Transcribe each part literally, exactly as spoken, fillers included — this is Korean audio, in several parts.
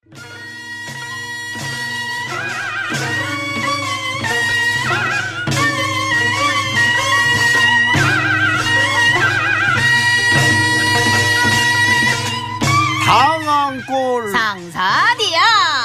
방황골 상사디야.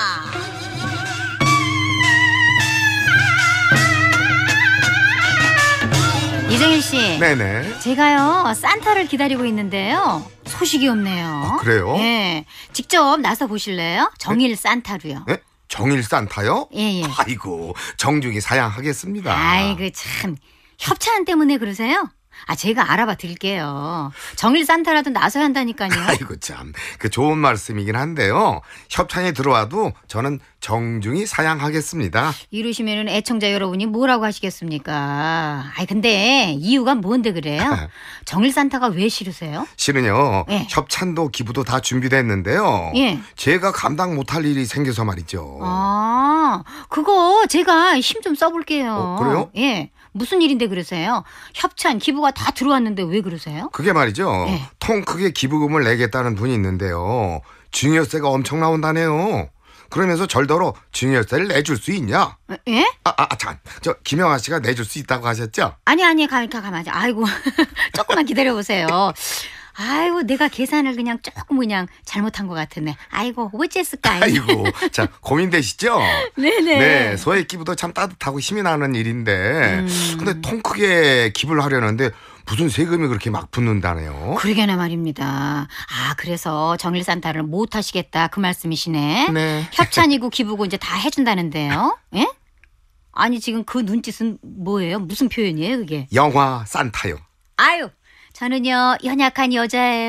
이정일 씨. 네네. 제가요 산타를 기다리고 있는데요. 소식이 없네요. 아, 그래요? 네. 직접 나서 보실래요? 정일 네? 산타로요. 네? 정일 산타요? 예, 예. 아이고, 정중히 사양하겠습니다. 아이고 참 협찬 때문에 그러세요? 아 제가 알아봐 드릴게요. 정일 산타라도 나서야 한다니까요. 아이고 참, 그 좋은 말씀이긴 한데요. 협찬이 들어와도 저는 정중히 사양하겠습니다. 이러시면은 애청자 여러분이 뭐라고 하시겠습니까? 아이 근데 이유가 뭔데 그래요? 정일 산타가 왜 싫으세요? 실은요, 예. 협찬도 기부도 다 준비됐는데요. 예. 제가 감당 못할 일이 생겨서 말이죠. 아 그거 제가 힘 좀 써볼게요. 어, 그래요? 예. 무슨 일인데 그러세요? 협찬 기부가 다 들어왔는데 왜 그러세요? 그게 말이죠. 예. 통 크게 기부금을 내겠다는 분이 있는데요. 증여세가 엄청 나온다네요. 그러면서 절더러 증여세를 내줄 수 있냐? 예? 아, 아, 참. 저 김영아 씨가 내줄 수 있다고 하셨죠? 아니 아니 가, 가, 가만히 아이고 조금만 기다려보세요. 아이고 내가 계산을 그냥 조금 그냥 잘못한 것 같으네. 아이고 어째했을까. 아이고, 자 고민되시죠? 네네. 네, 소액 기부도 참 따뜻하고 힘이 나는 일인데, 음. 근데 통 크게 기부를 하려는데 무슨 세금이 그렇게 막 붙는다네요. 그러게나 말입니다. 아 그래서 정일 산타를 못 하시겠다 그 말씀이시네. 네. 협찬이고 기부고 이제 다 해준다는데요. 예? 아니 지금 그 눈짓은 뭐예요? 무슨 표현이에요 그게? 영화 산타요. 아유 저는요 연약한 여자예요.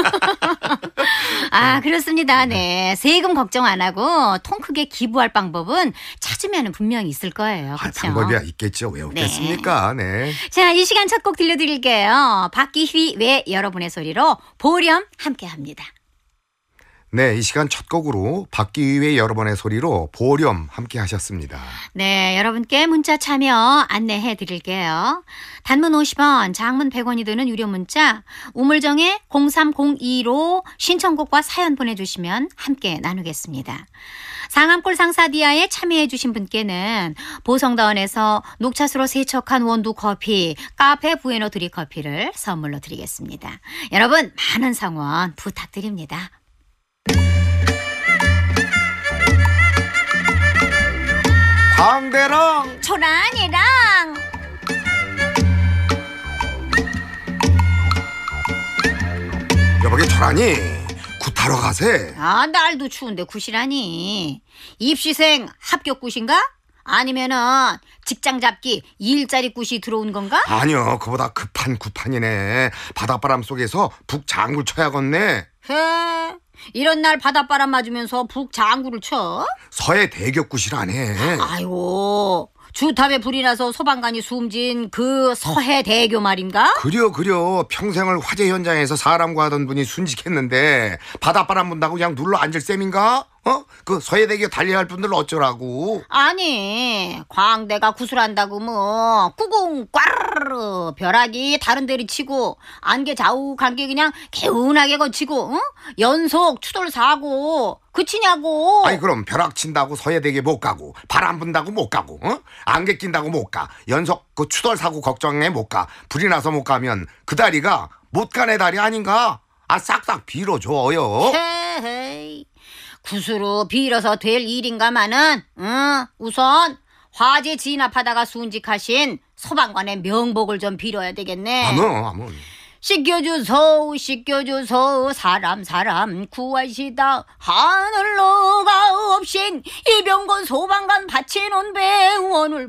아 그렇습니다. 네 세금 걱정 안 하고 통 크게 기부할 방법은 찾으면 분명히 있을 거예요. 아, 그렇죠? 방법이야 있겠죠. 왜 없겠습니까? 네. 자, 이 시간 첫 곡 들려드릴게요. 박기휘 외 여러분의 소리로 보렴 함께합니다. 네, 이 시간 첫 곡으로 박기휘의 여러 번의 소리로 보렴 함께 하셨습니다. 네, 여러분께 문자 참여 안내해 드릴게요. 단문 오십 원, 장문 백 원이 드는 유료 문자 우물정에 공삼공이로 신청곡과 사연 보내주시면 함께 나누겠습니다. 상암골 상사디아에 참여해 주신 분께는 보성다원에서 녹차수로 세척한 원두 커피, 카페 부에노 드리 커피를 선물로 드리겠습니다. 여러분 많은 성원 부탁드립니다. 광대랑 초란이랑 여보게 초라니 굿하러 가세. 아 날도 추운데 굿이라니. 입시생 합격 굿인가? 아니면은 직장 잡기 일자리 굿이 들어온 건가? 아니요, 그보다 급한 굿판이네. 바닷바람 속에서 북장구 쳐야겠네. 해 이런 날 바닷바람 맞으면서 북장구를 쳐? 서해 대격굿이라네. 아이고 주탑에 불이 나서 소방관이 숨진 그 서해대교 말인가? 그려 그려 평생을 화재 현장에서 사람과 하던 분이 순직했는데 바닷바람 분다고 그냥 눌러 앉을 셈인가? 어? 그 서해대교 달려야 할 분들 어쩌라고? 아니 광대가 구슬한다고 뭐 꾸궁 꽈르르 벼락이 다른 데를 치고 안개 자욱한 게 그냥 개운하게 거치고 응? 연속 추돌 사고 그치냐고. 아니 그럼 벼락 친다고 서해대교 못 가고 바람 분다고 못 가고 어? 안개 낀다고 못 가 연속 그 추돌 사고 걱정에 못 가 불이 나서 못 가면 그 다리가 못 가네 다리 아닌가? 아 싹싹 빌어줘요. 헤헤이 구스로 빌어서 될 일인가마는 응, 우선 화재 진압하다가 순직하신 소방관의 명복을 좀 빌어야 되겠네. 아무 아무 씻겨주소 씻겨주소 사람 사람 구하시다 하늘로가 없인 이병건 소방관 바치는 배원을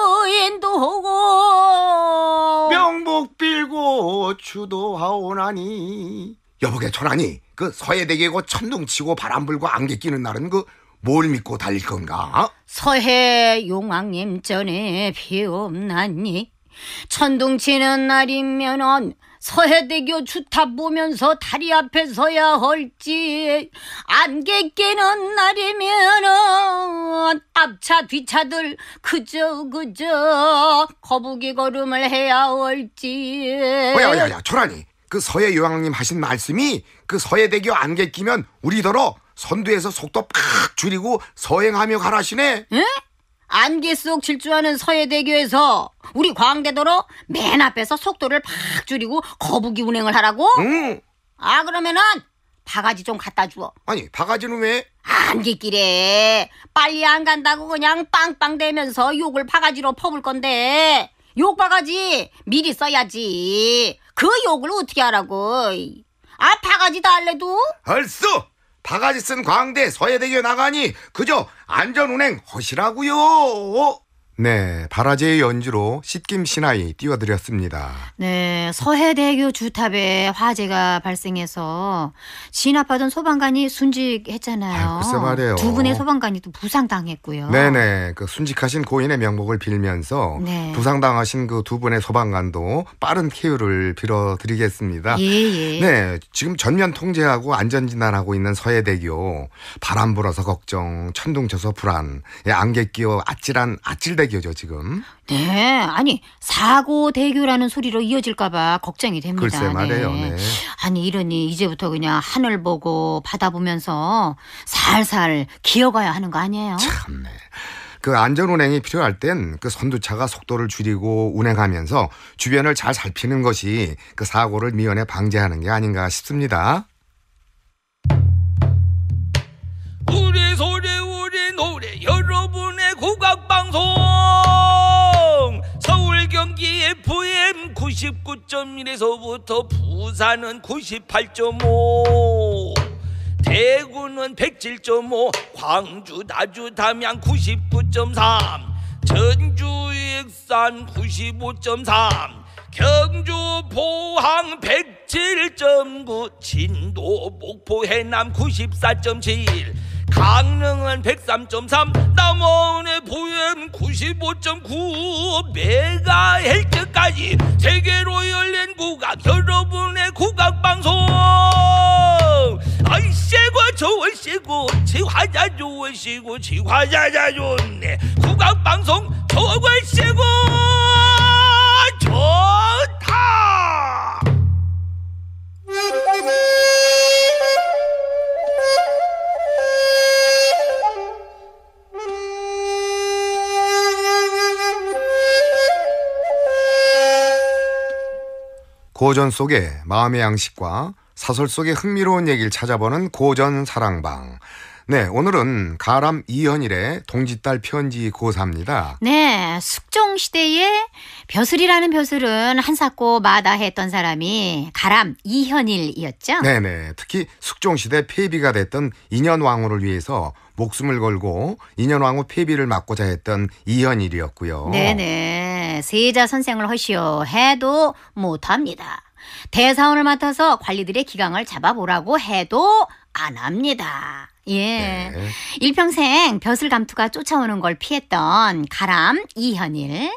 불어인도하고 명복 빌고 추도하오나니. 여보게 천하니 그 서해대교고 천둥치고 바람 불고 안개 끼는 날은 그 뭘 믿고 달릴 건가? 서해 용왕님 전에 비 없나니 천둥치는 날이면은 서해대교 주탑 보면서 다리 앞에 서야 할지 안개 끼는 날이면은 앞차 뒤차들 그저 그저 거북이 걸음을 해야 할지. 야야야 초라니 그 서해 요왕님 하신 말씀이 그 서해대교 안개 끼면 우리더러 선두에서 속도 팍 줄이고 서행하며 가라시네. 응? 안개 속 질주하는 서해대교에서 우리 광대도로 맨 앞에서 속도를 팍 줄이고 거북이 운행을 하라고? 응. 아 그러면은 바가지 좀 갖다 주어. 아니 바가지는 왜? 안개길에 빨리 안 간다고 그냥 빵빵대면서 욕을 바가지로 퍼볼 건데 욕 바가지 미리 써야지. 그 욕을 어떻게 하라고. 아 바가지 달래도? 얼쑤 바가지 쓴 광대 서해대교 나가니 그저 안전운행 하시라고요. 네, 바라제의 연주로 씻김 신하이 띄워드렸습니다. 네, 서해대교 주탑에 화재가 발생해서 진압하던 소방관이 순직했잖아요. 아유, 글쎄 말이에요. 두 분의 소방관이 또 부상당했고요. 네네, 그 순직하신 고인의 명복을 빌면서 네. 부상당하신 그 두 분의 소방관도 빠른 쾌유를 빌어드리겠습니다. 예, 예. 네, 지금 전면 통제하고 안전진단하고 있는 서해대교. 바람 불어서 걱정, 천둥 쳐서 불안, 예, 안개 끼어 아찔한 아찔대교죠 지금. 네, 아니 사고대교라는 소리로 이어질까봐 걱정이 됩니다. 글쎄 말이에요. 네. 네. 아니 이러니 이제부터 그냥 하늘 보고 바다 보면서 살살 기어가야 하는 거 아니에요? 참네. 그 안전운행이 필요할 땐 그 선두차가 속도를 줄이고 운행하면서 주변을 잘 살피는 것이 그 사고를 미연에 방지하는 게 아닌가 싶습니다. 우리 소리 우리 노래 여러분의 국악방송 서울 경기 에프엠 구십구 점 일에서부터 부산은 구십팔 점 오 대구는 백칠 점 오 광주 나주 담양 구십구 점 삼 전주 익산 구십오 점 삼 경주 포항 백칠 점 구 진도 목포 해남 구십사 점 칠 강릉은 백삼 점 삼 남원의 포엠 구십오 점 구 메가헬츠까지 세계로 열린 국악 여러분의 국악방송 아이씨고 좋으시고 지화자 좋으시고 지화자자 좋네 국악방송 좋으시고 좋다. 고전 속의 마음의 양식과 사설 속의 흥미로운 얘기를 찾아보는 고전 사랑방. 네, 오늘은 가람 이현일의 동짓딸 편지 고사입니다. 네, 숙종시대에 벼슬이라는 벼슬은 한사코 마다했던 사람이 가람 이현일이었죠. 네네, 특히 숙종시대 폐비가 됐던 인현왕후를 위해서 목숨을 걸고 인현왕후 폐비를 막고자 했던 이현일이었고요. 네네, 세자 선생을 하시오 해도 못합니다. 대사원을 맡아서 관리들의 기강을 잡아보라고 해도 안 합니다. 예, 네. 일평생 벼슬감투가 쫓아오는 걸 피했던 가람 이현일.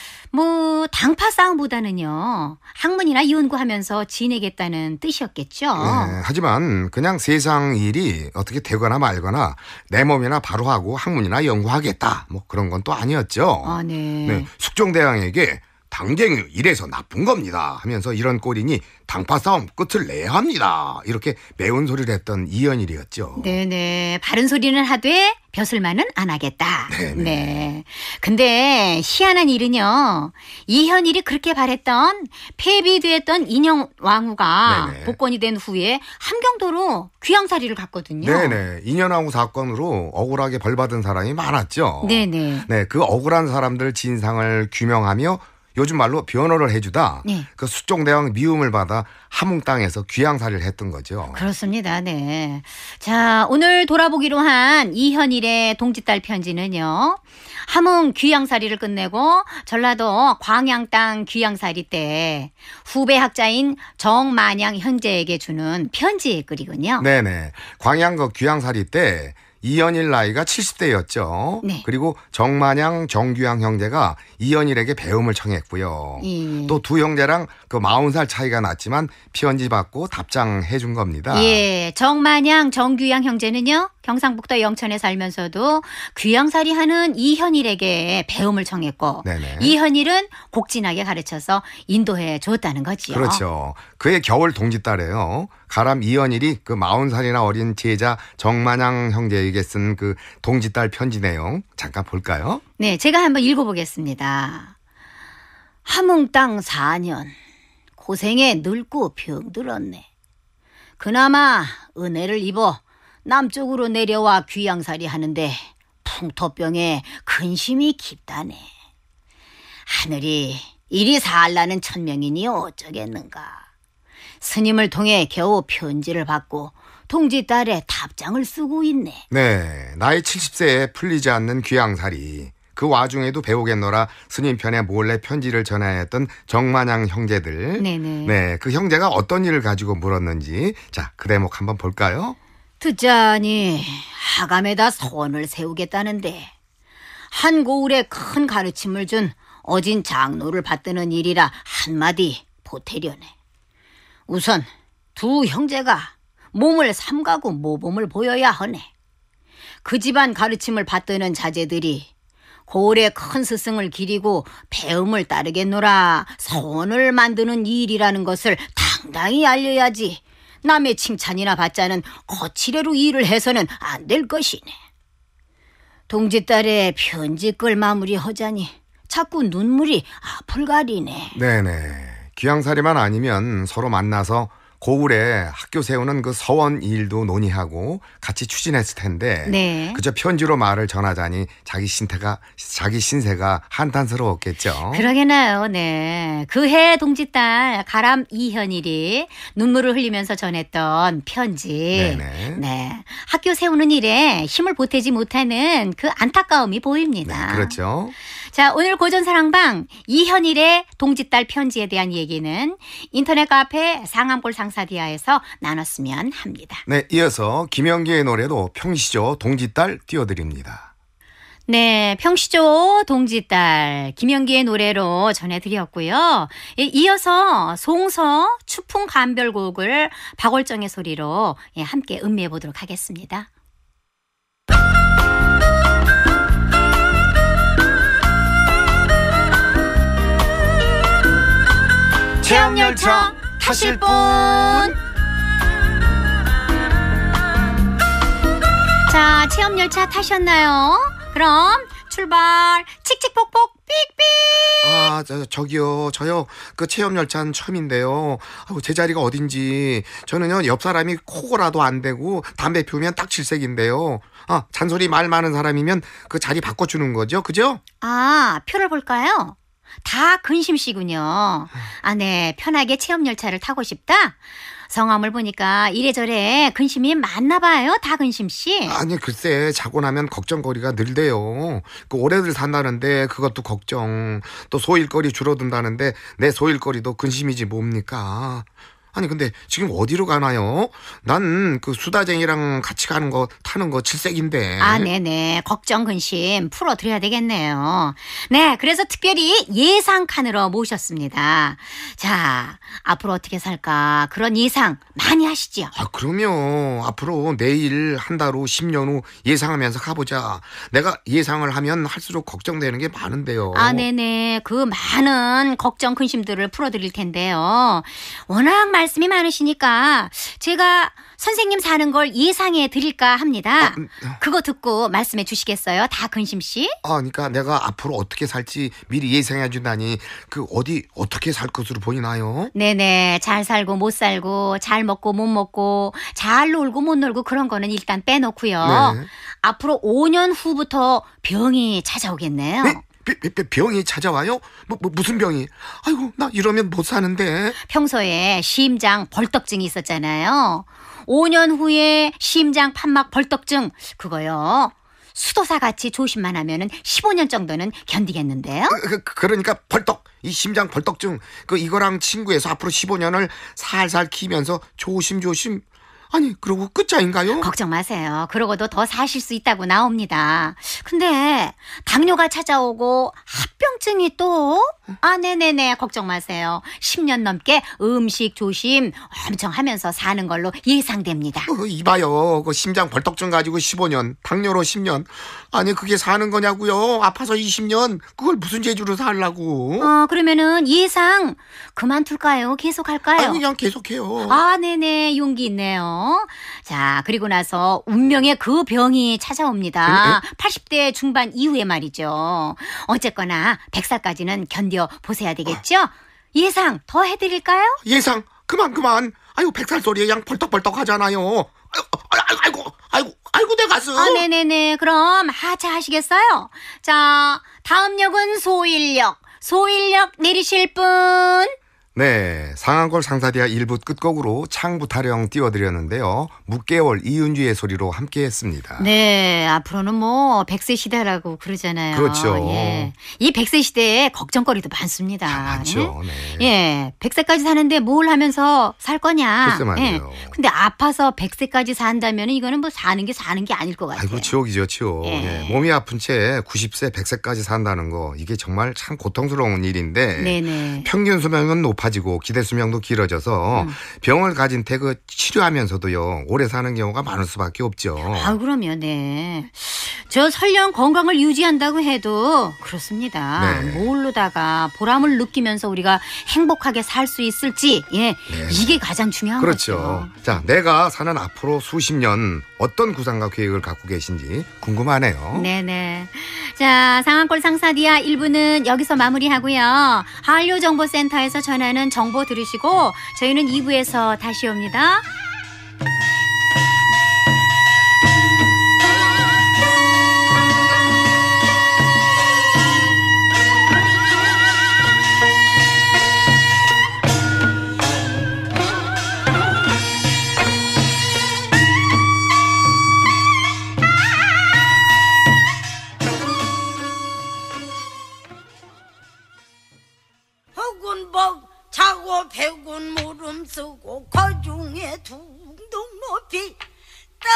뭐 당파 싸움보다는요 학문이나 연구하면서 지내겠다는 뜻이었겠죠. 네, 하지만 그냥 세상 일이 어떻게 되거나 말거나 내 몸이나 바로 하고 학문이나 연구하겠다 뭐 그런 건 또 아니었죠. 아, 네. 네, 숙종대왕에게 당쟁이 이래서 나쁜 겁니다 하면서 이런 꼴이니 당파 싸움 끝을 내야 합니다 이렇게 매운 소리를 했던 이현일이었죠. 네네, 바른 소리는 하되 벼슬만은 안 하겠다. 네네. 네. 근데 희한한 일은요, 이현일이 그렇게 바랬던 폐비되었던 인현왕후가 네네. 복권이 된 후에 함경도로 귀양살이를 갔거든요. 네네, 인현왕후 사건으로 억울하게 벌받은 사람이 많았죠. 네네. 네, 그 억울한 사람들 진상을 규명하며 요즘 말로 변호를 해주다 네. 그 숙종대왕 미움을 받아 함흥 땅에서 귀양살이를 했던 거죠. 그렇습니다. 네. 자, 오늘 돌아보기로 한 이현일의 동짓딸 편지는요, 함흥 귀양살이를 끝내고 전라도 광양 땅 귀양살이 때 후배 학자인 정만양 형제에게 주는 편지 글이군요. 네네, 광양 그 귀양살이 때 이현일 나이가 칠십 대였죠. 네. 그리고 정만양, 정규양 형제가 이현일에게 배움을 청했고요. 예. 또 두 형제랑 그 마흔 살 차이가 났지만 편지 받고 답장해 준 겁니다. 예, 정만양, 정규양 형제는요 경상북도 영천에 살면서도 귀양살이 하는 이현일에게 배움을 청했고 네네. 이현일은 곡진하게 가르쳐서 인도해 줬다는 거지요. 그렇죠. 그의 겨울 동짓딸이에요. 가람 이현일이 그 마흔 살이나 어린 제자 정만양 형제에게 쓴 그 동짓딸 편지 내용 잠깐 볼까요? 네, 제가 한번 읽어보겠습니다. 함흥땅 사 년 고생에 늙고 병들었네. 그나마 은혜를 입어 남쪽으로 내려와 귀양살이 하는데 풍토병에 근심이 깊다네. 하늘이 이리 살라는 천명이니 어쩌겠는가. 스님을 통해 겨우 편지를 받고 동짓딸의 답장을 쓰고 있네. 네, 나이 칠십 세에 풀리지 않는 귀양살이 그 와중에도 배우겠노라 스님 편에 몰래 편지를 전해야 했던 정만양 형제들. 네네. 네, 그 형제가 어떤 일을 가지고 물었는지 자, 그 대목 한번 볼까요? 듣자니 하감에다 소원을 세우겠다는데 한 고을에 큰 가르침을 준 어진 장로를 받드는 일이라 한마디 보태려네. 우선 두 형제가 몸을 삼가고 모범을 보여야 하네. 그 집안 가르침을 받드는 자제들이 고을의 큰 스승을 기리고 배움을 따르겠노라 소원을 만드는 일이라는 것을 당당히 알려야지 남의 칭찬이나 받자는 거칠애로 일을 해서는 안 될 것이네. 동짓딸의 편지글 마무리하자니 자꾸 눈물이 앞을 가리네. 네네. 귀양살이만 아니면 서로 만나서 고을에 학교 세우는 그 서원 일도 논의하고 같이 추진했을 텐데 네. 그저 편지로 말을 전하자니 자기 신태가 자기 신세가 한탄스러웠겠죠. 그러게나요. 네. 그해 동짓딸 가람 이현일이 눈물을 흘리면서 전했던 편지. 네네. 네. 학교 세우는 일에 힘을 보태지 못하는 그 안타까움이 보입니다. 네, 그렇죠. 자, 오늘 고전사랑방 이현일의 동짓딸 편지에 대한 얘기는 인터넷 카페 상암골 상사디아에서 나눴으면 합니다. 네, 이어서 김영기의 노래도 평시조 동짓딸 띄워드립니다. 네, 평시조 동짓딸 김영기의 노래로 전해드렸고요. 예, 이어서 송서 추풍 감별곡을 박월정의 소리로 예, 함께 음미해 보도록 하겠습니다. 체험열차 타실 분. 자, 체험열차 타셨나요? 그럼 출발. 칙칙폭폭 삑삑. 아, 저, 저기요, 저요, 그 체험열차는 처음인데요. 아이고, 제 자리가 어딘지. 저는요, 옆 사람이 코고라도 안 되고, 담배 피우면 딱 질색인데요. 아, 잔소리 말 많은 사람이면 그 자리 바꿔주는 거죠? 그죠? 아, 표를 볼까요? 다 근심씨군요. 아, 네. 편하게 체험열차를 타고 싶다? 성함을 보니까 이래저래 근심이 많나 봐요. 다 근심씨. 아니, 글쎄, 자고 나면 걱정거리가 늘대요. 그 오래들 산다는데 그것도 걱정. 또 소일거리 줄어든다는데 내 소일거리도 근심이지 뭡니까? 아니, 근데 지금 어디로 가나요? 난 그 수다쟁이랑 같이 가는 거, 타는 거 칠색인데. 아, 네네. 걱정, 근심 풀어드려야 되겠네요. 네, 그래서 특별히 예상칸으로 모셨습니다. 자, 앞으로 어떻게 살까? 그런 예상 많이 하시죠? 아, 그럼요. 앞으로 내일, 한 달 후, 십 년 후 예상하면서 가보자. 내가 예상을 하면 할수록 걱정되는 게 많은데요. 아, 네네. 그 많은 걱정, 근심들을 풀어드릴 텐데요. 워낙 말씀이 많으시니까 제가 선생님 사는 걸 예상해 드릴까 합니다. 아, 음, 그거 듣고 말씀해 주시겠어요? 다 근심씨? 아, 그러니까 내가 앞으로 어떻게 살지 미리 예상해 준다니 그 어디 어떻게 살 것으로 보이나요? 네네. 잘 살고 못 살고 잘 먹고 못 먹고 잘 놀고 못 놀고 그런 거는 일단 빼놓고요. 네. 앞으로 오 년 후부터 병이 찾아오겠네요. 네? 비- 비- 비- 병이 찾아와요? 뭐, 뭐 무슨 병이? 아이고, 나 이러면 못 사는데. 평소에 심장 벌떡증이 있었잖아요. 오 년 후에 심장 판막 벌떡증 그거요. 수도사 같이 조심만 하면은 십오 년 정도는 견디겠는데요. 그, 그, 그러니까 벌떡 이 심장 벌떡증 그 이거랑 친구해서 앞으로 십오 년을 살살 키면서 조심조심. 아니, 그러고 끝자인가요? 걱정 마세요. 그러고도 더 사실 수 있다고 나옵니다. 근데 당뇨가 찾아오고 합병증이 또? 아, 네네네. 걱정 마세요. 십 년 넘게 음식 조심 엄청 하면서 사는 걸로 예상됩니다. 어, 이봐요. 그 심장 벌떡증 가지고 십오 년, 당뇨로 십 년. 아니 그게 사는 거냐고요. 아파서 이십 년. 그걸 무슨 재주로 살라고. 어, 그러면은 예상 그만둘까요? 계속 할까요? 아니 그냥 계속해요. 아, 네네. 용기 있네요. 자, 그리고 나서 운명의 그 병이 찾아옵니다. 팔십 대 중반 이후에 말이죠. 어쨌거나 백 살까지는 견뎌 보셔야 되겠죠? 예상 더 해드릴까요? 예상 그만 그만. 아유 백 살 소리에 양 벌떡벌떡 하잖아요. 아이고 아이고 아이고 아이고 내 가슴. 아, 네네네. 그럼 하차하시겠어요? 자, 다음 역은 소일역. 소일역 내리실 분. 네, 상한골 상사디아 일 부 끝곡으로 창부 타령 띄워드렸는데요. 묵개월 이은주의 소리로 함께했습니다. 네, 앞으로는 뭐 백 세 시대라고 그러잖아요. 그렇죠. 예. 이 백 세 시대에 걱정거리도 많습니다. 아, 많죠. 네. 예, 백 세까지 사는데 뭘 하면서 살 거냐. 글쎄 말이에요. 예. 근데 아파서 백 세까지 산다면 이거는 뭐 사는 게 사는 게 아닐 것 같아요. 아이고 지옥이죠 지옥. 예. 예. 몸이 아픈 채 구십 세 백 세까지 산다는 거 이게 정말 참 고통스러운 일인데 네네. 평균 수명은 높아지고 기대 수명도 길어져서 음. 병을 가진 태 그 치료하면서도요 오래 사는 경우가 많을 수밖에 없죠. 아, 그러면 네. 저 설령 건강을 유지한다고 해도 그렇습니다. 네. 뭘로다가 보람을 느끼면서 우리가 행복하게 살 수 있을지, 예, 네. 이게 가장 중요한 그렇죠. 거죠. 자, 내가 사는 앞으로 수십 년 어떤 구상과 계획을 갖고 계신지 궁금하네요. 네네. 자, 상한골 상사디아 일 부는 여기서 마무리하고요. 한류정보센터에서 전하는 정보 들으시고 저희는 이 부에서 다시 옵니다. 허군 벅 자고 배군 물음 쓰고 거중에 둥둥 높이 떠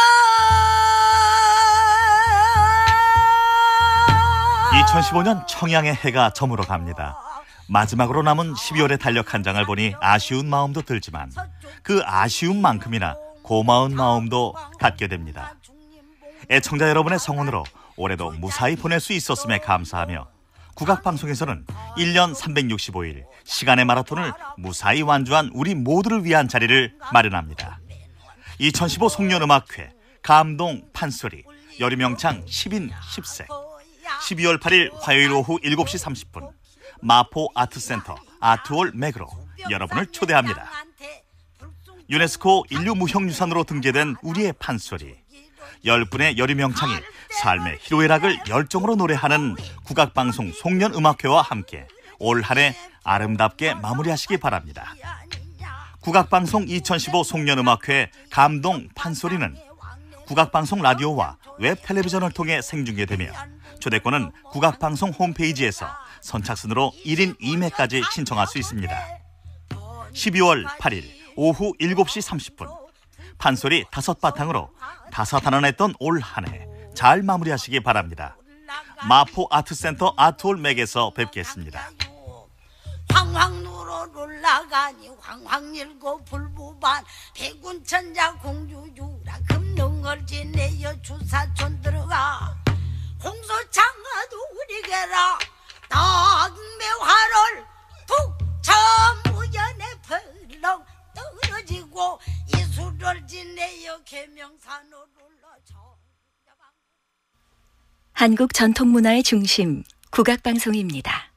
이천십오 년 청양의 해가 저물어 갑니다. 마지막으로 남은 십이월의 달력 한 장을 보니 아쉬운 마음도 들지만 그 아쉬움만큼이나 고마운 마음도 갖게 됩니다. 애청자 여러분의 성원으로 올해도 무사히 보낼 수 있었음에 감사하며 국악방송에서는 일 년 삼백육십오 일 시간의 마라톤을 무사히 완주한 우리 모두를 위한 자리를 마련합니다. 이천십오 송년음악회 감동 판소리 여름명창 십 인 십 세 십이월 팔일 화요일 오후 일곱 시 삼십 분 마포 아트센터 아트홀 맥으로 여러분을 초대합니다. 유네스코 인류무형유산으로 등재된 우리의 판소리 열 분의 여름명창이 삶의 희로애락을 열정으로 노래하는 국악방송 송년음악회와 함께 올 한 해 아름답게 마무리하시기 바랍니다. 국악방송 이천십오 송년음악회 감동 판소리는 국악방송 라디오와 웹텔레비전을 통해 생중계되며 초대권은 국악방송 홈페이지에서 선착순으로 일 인 이 매까지 신청할 수 있습니다. 십이월 팔일 오후 일곱 시 삼십 분 판소리 다섯 바탕으로 다사다난했던 올 한 해 잘 마무리하시기 바랍니다. 마포 아트센터 아트홀 맥에서 뵙겠습니다. 황황 누러 올라가니 황황 일고 불부반 백운천자 공주주라 금능을 지내어 주사촌 들어가 홍소창아도 우리게라 낙매화를 북천무연에 펄럭 떨어지고 이수를 지내어 계명산을 올라쳐 한국 전통문화의 중심 국악방송입니다.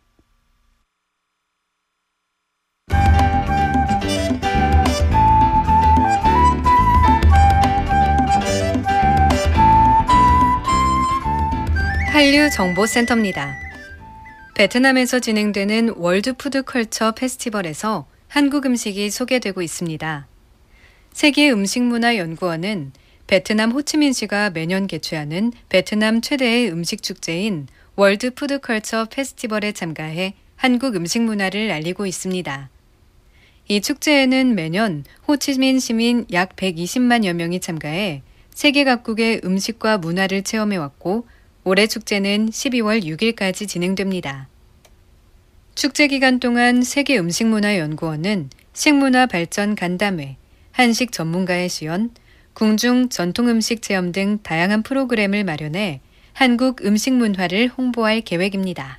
한류정보센터입니다. 베트남에서 진행되는 월드푸드컬처 페스티벌에서 한국 음식이 소개되고 있습니다. 세계음식문화연구원은 베트남 호치민시가 매년 개최하는 베트남 최대의 음식 축제인 월드푸드컬처 페스티벌에 참가해 한국 음식 문화를 알리고 있습니다. 이 축제에는 매년 호치민 시민 약 백이십만여 명이 참가해 세계 각국의 음식과 문화를 체험해왔고 올해 축제는 십이월 육일까지 진행됩니다. 축제 기간 동안 세계음식문화연구원은 식문화 발전 간담회, 한식 전문가의 시연, 궁중 전통음식 체험 등 다양한 프로그램을 마련해 한국 음식 문화를 홍보할 계획입니다.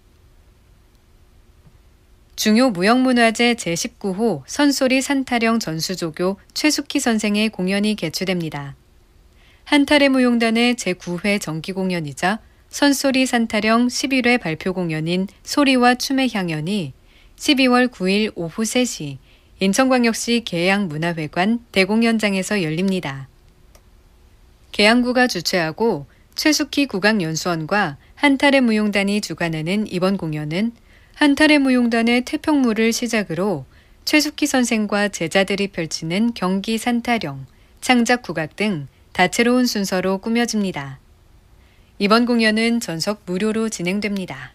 중요 무형문화재 제십구 호 선소리 산타령 전수조교 최숙희 선생의 공연이 개최됩니다. 한타레 무용단의 제구 회 정기 공연이자 선소리 산타령 십일 회 발표 공연인 소리와 춤의 향연이 십이월 구일 오후 세 시 인천광역시 계양문화회관 대공연장에서 열립니다. 계양구가 주최하고 최숙희 국악연수원과 한타레 무용단이 주관하는 이번 공연은 한타레 무용단의 태평무를 시작으로 최숙희 선생과 제자들이 펼치는 경기 산타령, 창작 국악 등 다채로운 순서로 꾸며집니다. 이번 공연은 전석 무료로 진행됩니다.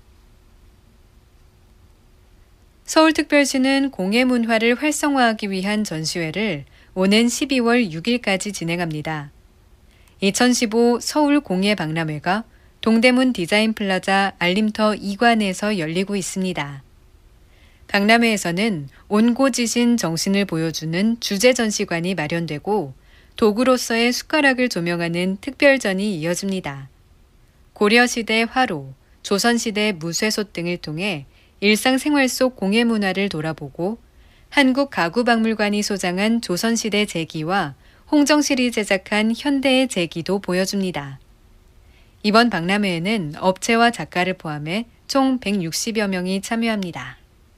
서울특별시는 공예문화를 활성화하기 위한 전시회를 오는 십이월 육일까지 진행합니다. 이천십오 서울공예박람회가 동대문 디자인플라자 알림터 이관에서 열리고 있습니다. 박람회에서는 온고지신 정신을 보여주는 주제전시관이 마련되고 도구로서의 숟가락을 조명하는 특별전이 이어집니다. 고려시대 화로, 조선시대 무쇠솥 등을 통해 일상생활 속 공예문화를 돌아보고 한국가구박물관이 소장한 조선시대 제기와 홍정실이 제작한 현대의 제기도 보여줍니다. 이번 박람회에는 업체와 작가를 포함해 총 백육십여 명이 참여합니다.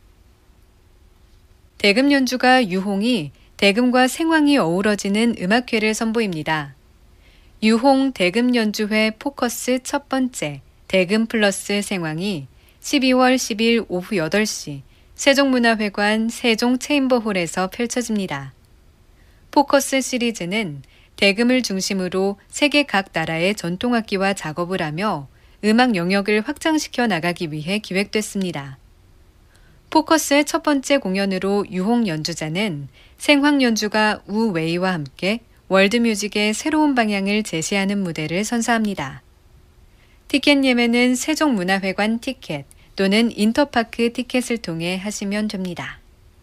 대금 연주가 유홍이 대금과 생황이 어우러지는 음악회를 선보입니다. 유홍 대금 연주회 포커스 첫 번째 대금 플러스 생황이 십이월 십일 오후 여덟 시 세종문화회관 세종체인버홀에서 펼쳐집니다. 포커스 시리즈는 대금을 중심으로 세계 각 나라의 전통악기와 작업을 하며 음악 영역을 확장시켜 나가기 위해 기획됐습니다. 포커스의 첫 번째 공연으로 유홍 연주자는 생황 연주가 우웨이와 함께 월드뮤직의 새로운 방향을 제시하는 무대를 선사합니다. 티켓 예매는 세종문화회관 티켓 또는 인터파크 티켓을 통해 하시면 됩니다.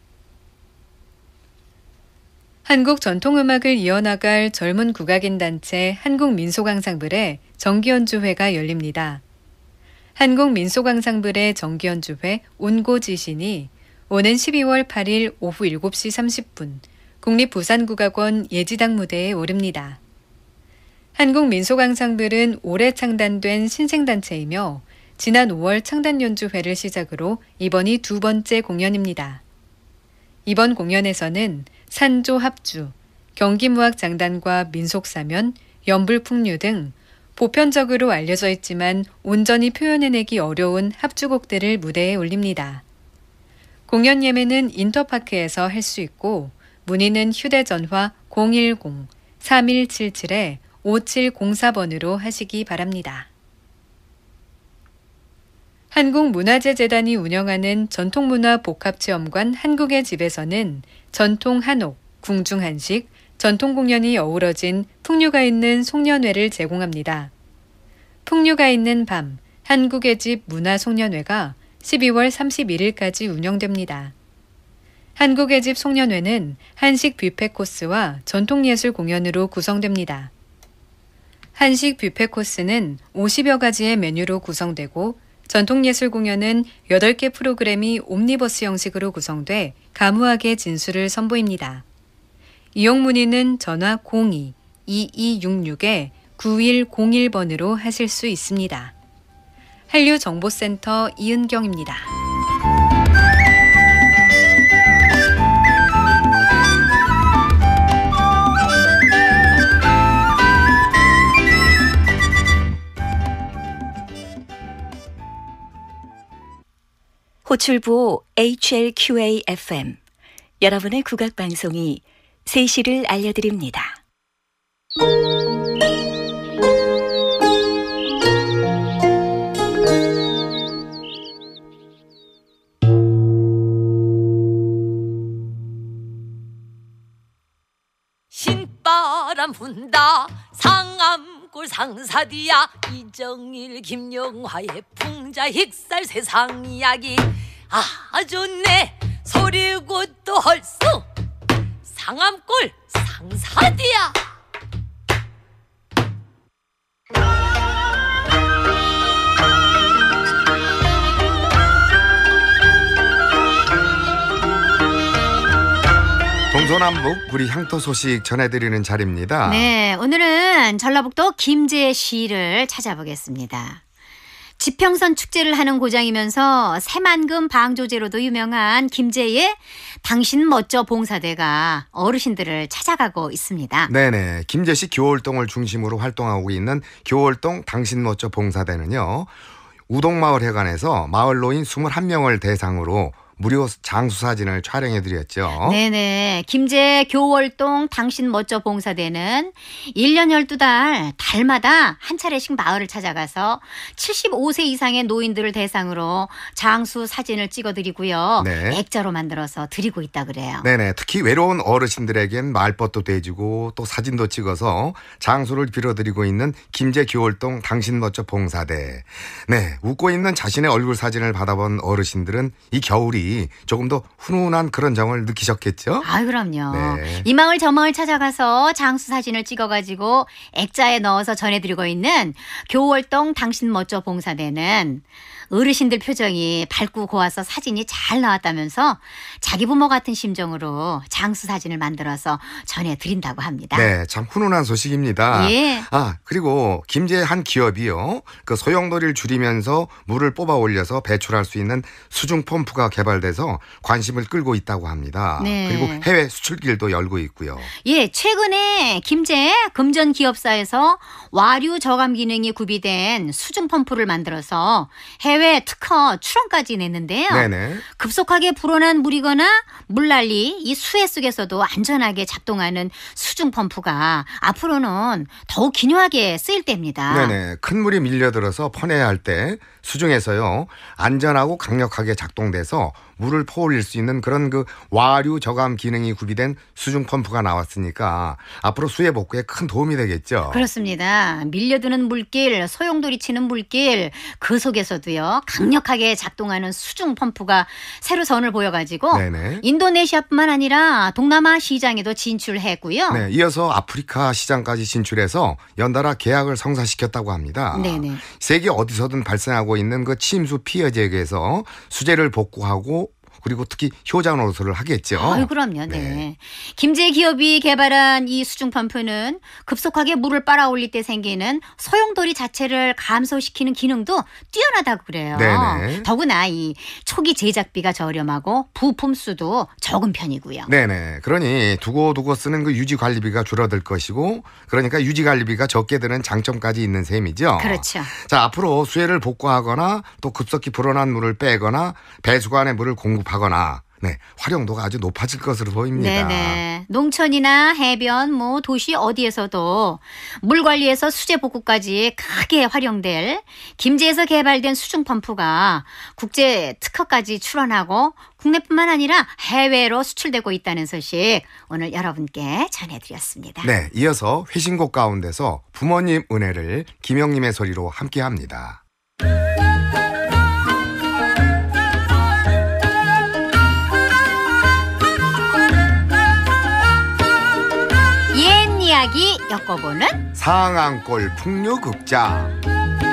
한국 전통음악을 이어나갈 젊은 국악인 단체 한국민속앙상블의 정기연주회가 열립니다. 한국민속앙상블의 정기연주회 온고지신이 오는 십이월 팔일 오후 일곱 시 삼십 분 국립부산국악원 예지당 무대에 오릅니다. 한국민속앙상블은 올해 창단된 신생단체이며 지난 오월 창단연주회를 시작으로 이번이 두 번째 공연입니다. 이번 공연에서는 산조 합주, 경기무학장단과 민속사면, 연불풍류 등 보편적으로 알려져 있지만 온전히 표현해내기 어려운 합주곡들을 무대에 올립니다. 공연 예매는 인터파크에서 할 수 있고 문의는 휴대전화 공일공 삼일칠칠 오칠공사 번으로 하시기 바랍니다. 한국문화재재단이 운영하는 전통문화 복합체험관 한국의 집에서는 전통 한옥, 궁중 한식, 전통 공연이 어우러진 풍류가 있는 송년회를 제공합니다. 풍류가 있는 밤, 한국의 집 문화송년회가 십이월 삼십일일까지 운영됩니다. 한국의 집 송년회는 한식 뷔페 코스와 전통예술 공연으로 구성됩니다. 한식 뷔페 코스는 오십여 가지의 메뉴로 구성되고 전통예술 공연은 여덟 개 프로그램이 옴니버스 형식으로 구성돼 가무하게 진수를 선보입니다. 이용 문의는 전화 공이 이이육육 구일공일 번으로 하실 수 있습니다. 한류정보센터 이은경입니다. 호출부 에이치엘큐에이에프엠 여러분의 국악방송이 세 시를 알려드립니다. 신바람 분다 상암 상암골 상사디야 이정일 김영화의 풍자 힉살 세상 이야기 아 좋네 소리고 또 헐수 상암골 상사디야. 동서남북 우리 향토 소식 전해드리는 자리입니다. 네, 오늘은 전라북도 김제 시를 찾아보겠습니다. 지평선 축제를 하는 고장이면서 새만금 방조제로도 유명한 김제의 당신 멋져 봉사대가 어르신들을 찾아가고 있습니다. 네네. 김제시 교월동을 중심으로 활동하고 있는 교월동 당신 멋져 봉사대는요. 우동마을 회관에서 마을 노인 이십일 명을 대상으로 무료 장수사진을 촬영해드렸죠. 네네. 김제 교월동 당신 멋져 봉사대는 일 년 열두 달 달마다 한 차례씩 마을을 찾아가서 칠십오 세 이상의 노인들을 대상으로 장수 사진을 찍어드리고요. 네. 액자로 만들어서 드리고 있다 그래요. 네네. 특히 외로운 어르신들에겐 말벗도 대주고 또 사진도 찍어서 장수를 빌어드리고 있는 김제 교월동 당신 멋져 봉사대. 네. 웃고 있는 자신의 얼굴 사진을 받아본 어르신들은 이 겨울이 조금 더 훈훈한 그런 정을 느끼셨겠죠? 아, 그럼요. 네. 이 마을 저 마을 찾아가서 장수 사진을 찍어가지고 액자에 넣어서 전해드리고 있는 교월동 당신 멋져 봉사대는 어르신들 표정이 밝고 고와서 사진이 잘 나왔다면서 자기 부모 같은 심정으로 장수 사진을 만들어서 전해드린다고 합니다. 네, 참 훈훈한 소식입니다. 예. 아, 그리고 김제 한 기업이요. 그 소용돌이를 줄이면서 물을 뽑아 올려서 배출할 수 있는 수중 펌프가 개발돼서 관심을 끌고 있다고 합니다. 네. 그리고 해외 수출길도 열고 있고요. 예, 최근에 김제 금전 기업사에서 와류 저감 기능이 구비된 수중 펌프를 만들어서 해외 특허 출원까지 냈는데요. 네네. 급속하게 불어난 물이거나 물난리 이 수해 속에서도 안전하게 작동하는 수중 펌프가 앞으로는 더욱 기묘하게 쓰일 때입니다. 네네. 큰 물이 밀려들어서 퍼내야 할 때 수중에서요 안전하고 강력하게 작동돼서 물을 퍼올릴 수 있는 그런 그 와류 저감 기능이 구비된 수중 펌프가 나왔으니까 앞으로 수해 복구에 큰 도움이 되겠죠. 그렇습니다. 밀려드는 물길, 소용돌이 치는 물길 그 속에서도요 강력하게 작동하는 수중 펌프가 새로 선을 보여가지고 네네. 인도네시아뿐만 아니라 동남아 시장에도 진출했고요. 네, 이어서 아프리카 시장까지 진출해서 연달아 계약을 성사시켰다고 합니다. 네네. 세계 어디서든 발생하고 있는 그 침수 피해 지역에서 수재를 복구하고 그리고 특히 효자 노릇을 하겠죠. 아유, 그럼요. 네. 네. 김제 기업이 개발한 이 수중 펌프는 급속하게 물을 빨아올릴 때 생기는 소용돌이 자체를 감소시키는 기능도 뛰어나다고 그래요. 네네. 더구나 이 초기 제작비가 저렴하고 부품 수도 적은 편이고요. 네네. 그러니 두고두고 쓰는 그 유지 관리비가 줄어들 것이고 그러니까 유지 관리비가 적게 드는 장점까지 있는 셈이죠. 그렇죠. 자, 앞으로 수해를 복구하거나 또 급속히 불어난 물을 빼거나 배수관에 물을 공급 하거나 네, 활용도가 아주 높아질 것으로 보입니다. 네네. 농촌이나 해변, 뭐 도시 어디에서도 물 관리에서 수재 복구까지 크게 활용될 김제에서 개발된 수중 펌프가 국제 특허까지 출원하고 국내뿐만 아니라 해외로 수출되고 있다는 소식 오늘 여러분께 전해드렸습니다. 네, 이어서 회신곡 가운데서 부모님 은혜를 김영님의 소리로 함께합니다. 이야기 엮어보는 상암골 풍류극장.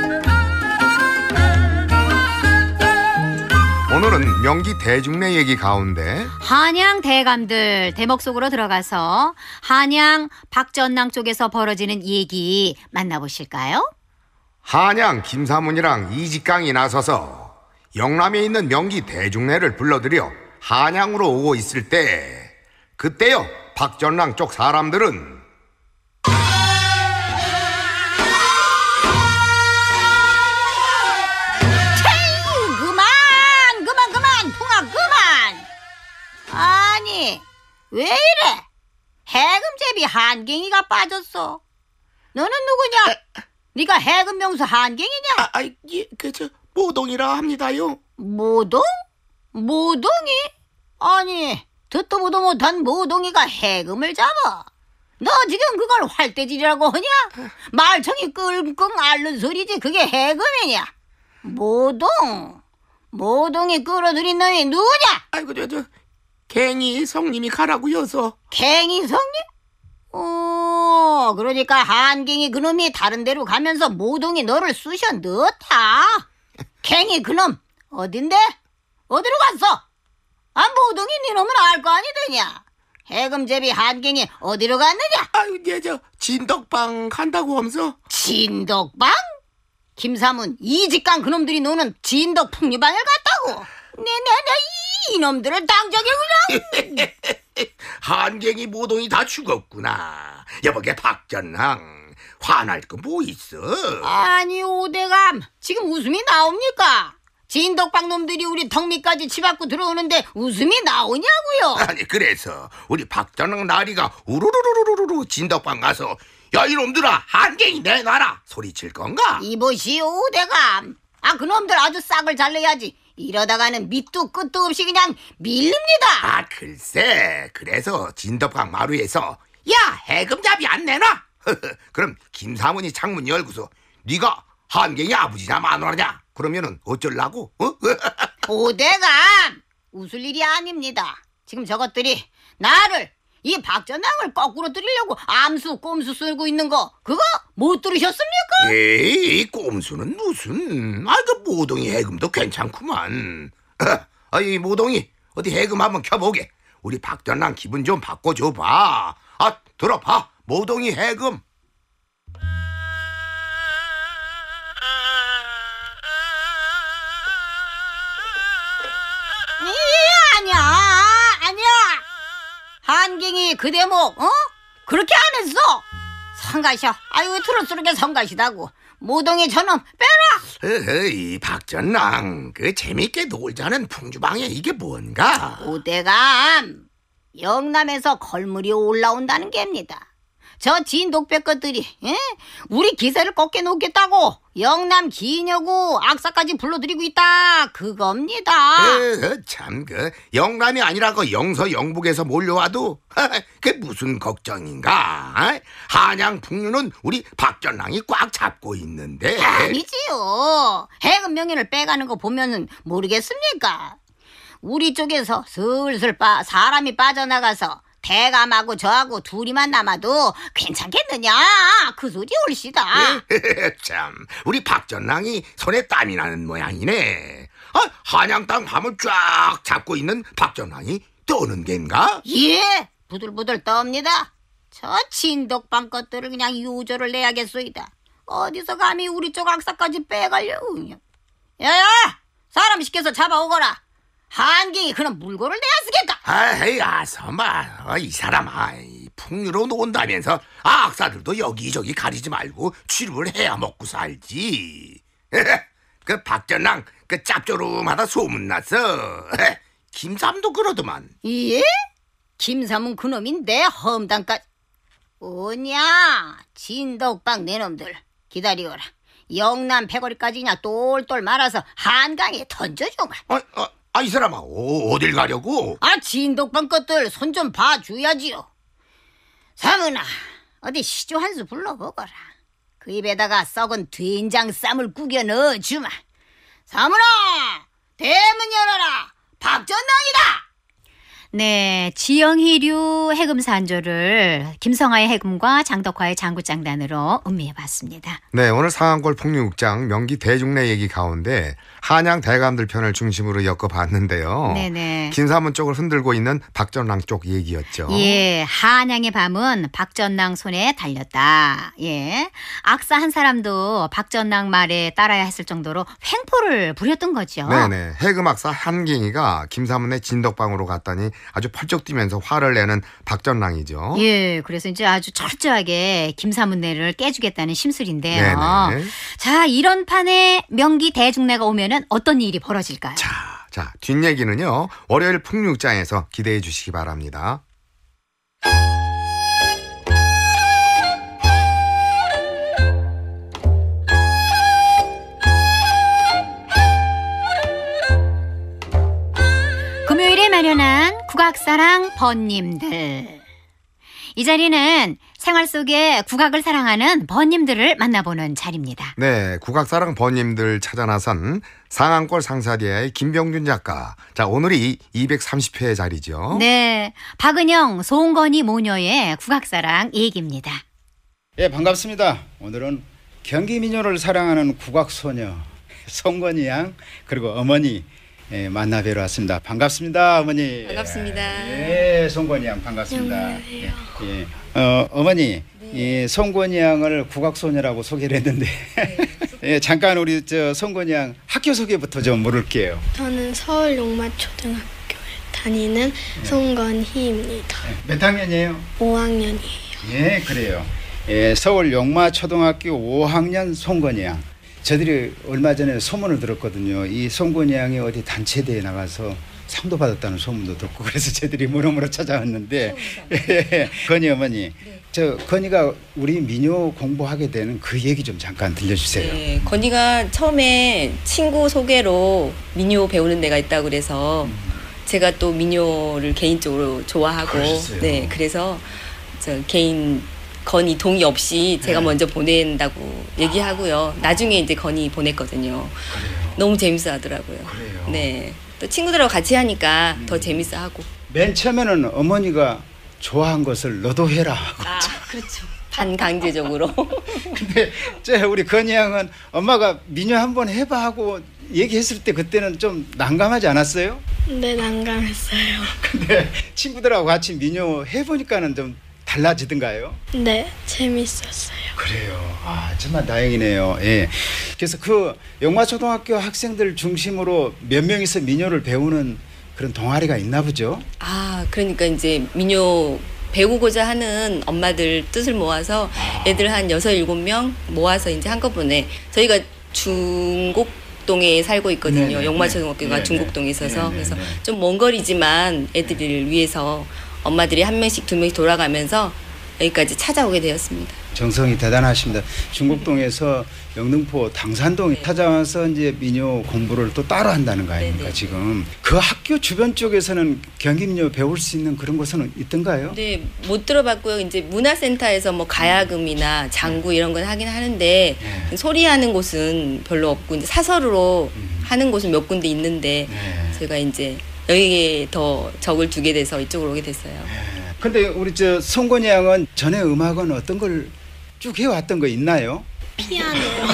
오늘은 명기 대중내 얘기 가운데 한양 대감들 대목 속으로 들어가서 한양 박전랑 쪽에서 벌어지는 얘기 만나보실까요? 한양 김사문이랑 이직강이 나서서 영남에 있는 명기 대중내를 불러들여 한양으로 오고 있을 때 그때요 박전랑 쪽 사람들은 아니 왜 이래? 해금제비 한갱이가 빠졌어. 너는 누구냐? 네가 해금 명수 한갱이냐? 아, 아, 예, 그저 모동이라 합니다요. 모동? 모동이? 아니 듣도 보도 못한 모동이가 해금을 잡아. 너 지금 그걸 활대질이라고 하냐? 말청이 끙끙 앓는 소리지 그게 해금이냐? 모동 모동이 끌어들인 놈이 누구냐? 아이고 저 저 갱이 성님이 가라고 여서. 갱이 성님? 어, 그러니까 한갱이 그놈이 다른 데로 가면서 모동이 너를 쑤셔 넣었다. 갱이 그놈 어딘데? 어디로 갔어? 아, 모동이 네 놈은 알 거 아니더냐? 해금제비 한갱이 어디로 갔느냐? 아유 얘저 진덕방 간다고 하면서. 진덕방? 김사문 이직간 그놈들이 노는 진덕 풍류방을 갔다고? 네네네 이놈들을 당장에 그냥. 한갱이 모동이 다 죽었구나. 여보게 박전랑 화날 거 뭐 있어? 아니 오대감 지금 웃음이 나옵니까? 진덕방 놈들이 우리 덕미까지 집 앞고 들어오는데 웃음이 나오냐고요? 아니 그래서 우리 박전랑 나리가 우르르르르르 진덕방 가서 야 이놈들아 한갱이 내놔라 소리칠 건가? 이보시오 오대감. 아 그놈들 아주 싹을 잘내야지. 이러다가는 밑도 끝도 없이 그냥 밀립니다. 아 글쎄 그래서 진덕방 마루에서 야 해금잡이 안 내놔? 그럼 김사문이 창문 열고서 네가 한갱이 아버지냐 마누라냐? 그러면은 어쩌려고? 어? 오대감 웃을 일이 아닙니다. 지금 저것들이 나를 이 박전당을 거꾸로 들이려고 암수 꼼수 쓸고 있는 거 그거 못 들으셨습니까? 에이 꼼수는 무슨. 아그 모동이 해금도 괜찮구만. 아이 모동이 어디 해금 한번 켜보게. 우리 박전랑 기분 좀 바꿔줘봐. 아 들어봐 모동이 해금. 이 아니야 아니야. 한갱이 그 대목 어? 그렇게 안 했어. 성가셔. 아유 왜 트롯스럽게 성가시다고. 모동이 저놈 빼라. 에이 박전랑 그 재밌게 놀자는 풍주방에 이게 뭔가. 오대감 영남에서 걸물이 올라온다는 게입니다. 저 진독백 것들이 에? 우리 기세를 꺾게 놓겠다고 영남 기녀고 악사까지 불러들이고 있다 그겁니다. 참 그 영남이 아니라 그 영서 영북에서 몰려와도 그 무슨 걱정인가. 한양 풍류는 우리 박전랑이 꽉 잡고 있는데. 아니지요. 해금 명예를 빼가는 거 보면은 모르겠습니까? 우리 쪽에서 슬슬 빠, 사람이 빠져나가서 대감하고 저하고 둘이만 남아도 괜찮겠느냐 그 소리 올시다. 참 우리 박전랑이 손에 땀이 나는 모양이네. 아, 한양 땅 밤을 쫙 잡고 있는 박전랑이 떠는 겐가? 예 부들부들 떱니다. 저 진덕방 것들을 그냥 유조를 내야겠소이다. 어디서 감히 우리 쪽 악사까지 빼가려고 그냥. 야야 사람 시켜서 잡아오거라. 한갱이 그런 물건을 내야 쓰겠다. 아이 아서마 이 사람 아이 풍류로 논다면서 악사들도 여기저기 가리지 말고 취급을 해야 먹고 살지. 그 박전랑 그 짭조름하다 소문났어. 김삼도 그러더만. 예? 김삼은 그놈이 내 험담까지. 오냐 진덕방 내놈들 기다리거라. 영남 패거리까지 그냥 똘똘 말아서 한강에 던져줘마. 아, 아, 아, 이 사람아 어, 어딜 가려고? 아 진덕방 것들 손 좀 봐줘야지요. 사문아 어디 시조 한 수 불러보거라. 그 입에다가 썩은 된장 쌈을 구겨 넣어주마. 사문아 대문 열어라. 박전당이다. 네, 지영희류 해금산조를 김성화의 해금과 장덕화의 장구장단으로 음미해봤습니다. 네, 오늘 상한골 풍류극장 명기 대중내 얘기 가운데 한양 대감들 편을 중심으로 엮어봤는데요. 네네. 김사문 쪽을 흔들고 있는 박전랑 쪽 얘기였죠. 예, 한양의 밤은 박전랑 손에 달렸다. 예, 악사 한 사람도 박전랑 말에 따라야 했을 정도로 횡포를 부렸던 거죠. 네네. 해금악사 한갱이가 김사문의 진덕방으로 갔더니 아주 펄쩍 뛰면서 화를 내는 박전랑이죠. 예, 그래서 이제 아주 철저하게 김사문네를 깨주겠다는 심술인데요. 네네. 자, 이런 판에 명기 대중내가 오면은 어떤 일이 벌어질까요? 자, 자, 뒷얘기는요. 월요일 풍류극장에서 기대해 주시기 바랍니다. 금요일에 마련한 국악사랑 번님들. 이 자리는 생활 속에 국악을 사랑하는 번님들을 만나보는 자리입니다. 네, 국악사랑 번님들 찾아 나선 상한골 상사리아의 김병준 작가. 자, 오늘이 이백삼십 회 자리죠. 네, 박은영, 송건희 모녀의 국악사랑 얘기입니다. 예, 반갑습니다. 오늘은 경기 민요를 사랑하는 국악소녀 송건희 양 그리고 어머니 예, 만나 뵈러 왔습니다. 반갑습니다, 어머니. 반갑습니다. 예, 송건희 양 반갑습니다. 예, 예. 어, 어머니, 네. 이 송건희 양을 국악소녀라고 소개를 했는데 네. 예, 잠깐 우리 저 송건희 양 학교 소개부터 좀 물을게요. 저는 서울 용마초등학교에 다니는 네. 송건희입니다. 예, 몇 학년이에요? 오 학년이에요. 예, 그래요. 예, 서울 용마초등학교 오 학년 송건희 양. 저들이 얼마 전에 소문을 들었거든요. 이 송건희 양이 어디 단체대회에 나가서 상도 받았다는 소문도 듣고 그래서 저들이 물어물어 찾아왔는데 예, 건희 어머니, 네. 저 건희가 우리 민요 공부하게 되는 그 얘기 좀 잠깐 들려주세요. 네, 건희가 처음에 친구 소개로 민요 배우는 데가 있다고 그래서 음. 제가 또 민요를 개인적으로 좋아하고 그러셨어요. 네, 그래서 저 개인 건희 동의 없이 제가 네. 먼저 보낸다고 얘기하고요. 나중에 이제 건희 보냈거든요. 그래요. 너무 재밌어 하더라고요. 그래요. 네. 또 친구들하고 같이 하니까 음. 더 재밌어 하고. 맨 처음에는 어머니가 좋아한 것을 너도 해라. 아, 그렇죠. 반강제적으로. 근데 저 우리 건희 양은 엄마가 민요 한번 해봐 하고 얘기했을 때 그때는 좀 난감하지 않았어요? 네, 난감했어요. 근데 친구들하고 같이 민요 해보니까는 좀 달라지던가요? 네, 재밌었어요. 그래요. 아, 정말 다행이네요. 예. 그래서 그 용마초등학교 학생들 중심으로 몇 명이서 민요를 배우는 그런 동아리가 있나 보죠? 아, 그러니까 이제 민요 배우고자 하는 엄마들 뜻을 모아서 애들 한 여섯 일곱 명 모아서 이제 한꺼번에 저희가 중곡동에 살고 있거든요. 네네, 용마초등학교가 네네, 중곡동에 있어서 네네, 그래서 네네. 좀 먼 거리지만 애들을 위해서 엄마들이 한 명씩 두 명씩 돌아가면서 여기까지 찾아오게 되었습니다. 정성이 대단하십니다. 중곡동에서 영등포 당산동에 찾아와서 이제 민요 공부를 또 따로 한다는 거 아닙니까? 네네. 지금 그 학교 주변 쪽에서는 경기민요 배울 수 있는 그런 곳은 있던가요? 네, 못 들어봤고요. 이제 문화센터에서 뭐 가야금이나 장구 이런 건 하긴 하는데 네. 소리하는 곳은 별로 없고 이제 사설으로 음. 하는 곳은 몇 군데 있는데 네. 제가 이제 여기에 더 적을 두게 돼서 이쪽으로 오게 됐어요. 근데 우리 저 송건희 양은 전에 음악은 어떤 걸 쭉 해왔던 거 있나요? 피아노요.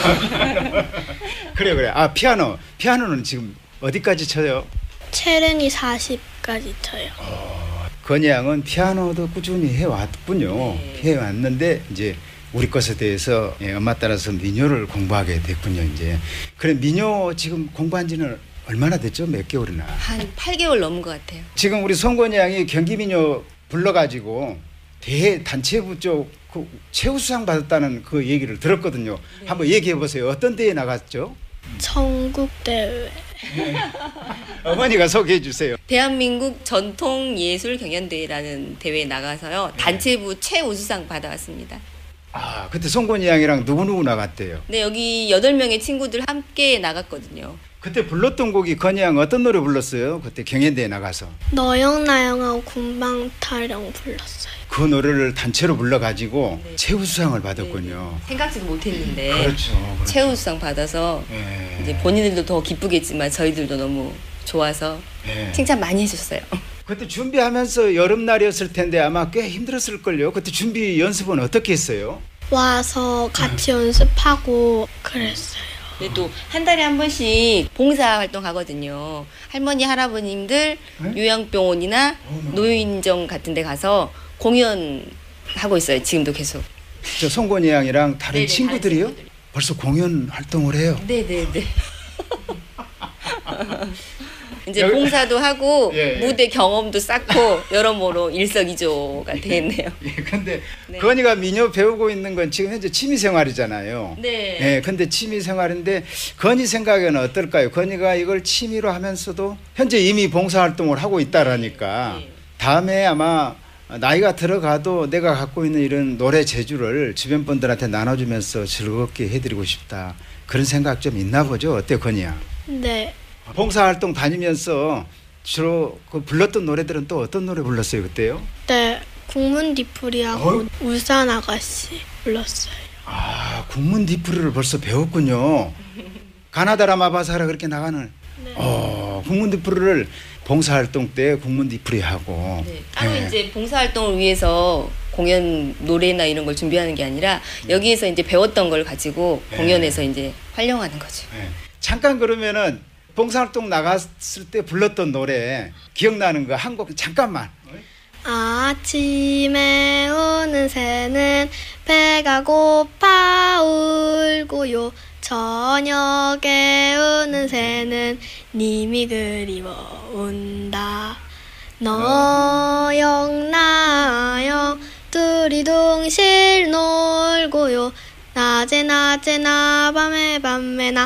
그래 그래. 아, 피아노. 피아노는 지금 어디까지 쳐요? 체르니 사십까지 쳐요. 어, 건희 양은 피아노도 꾸준히 해왔군요. 네. 해왔는데 이제 우리 것에 대해서 예, 엄마 따라서 민요를 공부하게 됐군요. 이제 그래 민요 지금 공부한 지는 얼마나 됐죠? 몇 개월이나? 한 팔 개월 넘은 것 같아요. 지금 우리 송건희 양이 경기민요 불러가지고 대회 단체부 쪽 그 최우수상 받았다는 그 얘기를 들었거든요. 네. 한번 얘기해 보세요. 어떤 대회에 나갔죠? 전국대회. 네. 어머니가 소개해 주세요. 대한민국 전통예술경연대회라는 대회에 나가서요. 네. 단체부 최우수상 받아왔습니다. 아, 그때 송건희 양이랑 누구누구 나갔대요? 네, 여기 여덟 명의 친구들 함께 나갔거든요. 그때 불렀던 곡이 건희 양 어떤 노래 불렀어요? 그때 경연대회 나가서. 너영나영하고 군방타령 불렀어요. 그 노래를 단체로 불러가지고 네. 최우수상을 받았군요. 네. 생각지도 못했는데 그렇죠, 그렇죠. 최우수상 받아서 네. 이제 본인들도 더 기쁘겠지만 저희들도 너무 좋아서 네. 칭찬 많이 해줬어요. 그때 준비하면서 여름날이었을 텐데 아마 꽤 힘들었을걸요. 그때 준비 연습은 어떻게 했어요? 와서 같이 연습하고 그랬어요. 네, 또 한 달에 한 번씩 봉사 활동 가거든요. 할머니 할아버님들 네? 요양병원이나 노인정 같은 데 가서 공연하고 있어요. 지금도 계속. 저 송건희 양이랑 다른 네네, 친구들이요? 다른 친구들. 벌써 공연 활동을 해요? 네네네. 이제 봉사도 하고 예, 예. 무대 경험도 쌓고 여러모로 일석이조가 되겠네요. 예, 근데 네. 건희가 민요 배우고 있는 건 지금 현재 취미 생활이잖아요. 네. 예, 근데 취미 생활인데 건희 생각에는 어떨까요? 건희가 이걸 취미로 하면서도 현재 이미 봉사 활동을 하고 있다라니까 네. 다음에 아마 나이가 들어가도 내가 갖고 있는 이런 노래 재주를 주변 분들한테 나눠주면서 즐겁게 해드리고 싶다. 그런 생각 좀 있나 보죠? 어때, 건희야? 네. 봉사활동 다니면서 주로 그 불렀던 노래들은 또 어떤 노래 불렀어요, 그때요? 네. 국문 디프리하고 어이? 울산 아가씨 불렀어요. 아, 국문 디프리를 벌써 배웠군요. 가나다라 마바사라 그렇게 나가는. 네. 어, 국문 디프리를 봉사활동 때 국문 디프리 하고. 네, 따로 네. 이제 봉사활동을 위해서 공연 노래나 이런 걸 준비하는 게 아니라 여기에서 이제 배웠던 걸 가지고 네. 공연에서 이제 활용하는 거죠. 네. 잠깐 그러면은 봉사활동 나갔을 때 불렀던 노래 기억나는 거 한 곡 잠깐만. 아침에 우는 새는 배가 고파 울고요. 저녁에 우는 새는 님이 그리워 운다. 너영 나영 둘이 동실 놀고요. 낮에 낮에 나 밤에 밤에 나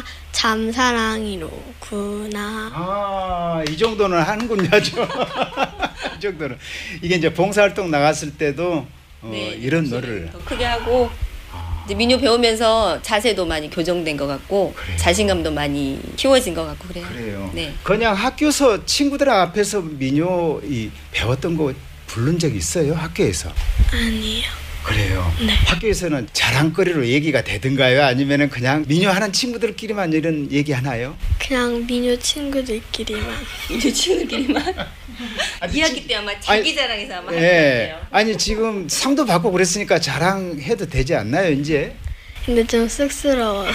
참사랑이로구나. 아, 이 정도는 하는군요. 이 정도는. 이게 이제 봉사활동 나갔을 때도 어, 네, 이런 목소리를 노래를. 더 크게 하고 이제 민요 배우면서 자세도 많이 교정된 것 같고 그래요. 자신감도 많이 키워진 것 같고 그래요. 그래요. 네. 그냥 학교에서 친구들 앞에서 민요 이 배웠던 거 부른 적 있어요? 학교에서? 아니요. 그래요. 네. 학교에서는 자랑거리로 얘기가 되든가요? 아니면은 그냥 민요 하는 친구들끼리만 이런 얘기 하나요? 그냥 민요 친구들끼리만. 민요 친구들끼리만 이 학기 때 아마 자기 아니, 자랑에서 아마 할 것 예. 같아요. 아니 지금 상도 받고 그랬으니까 자랑해도 되지 않나요, 이제? 근데 좀 쑥스러워서.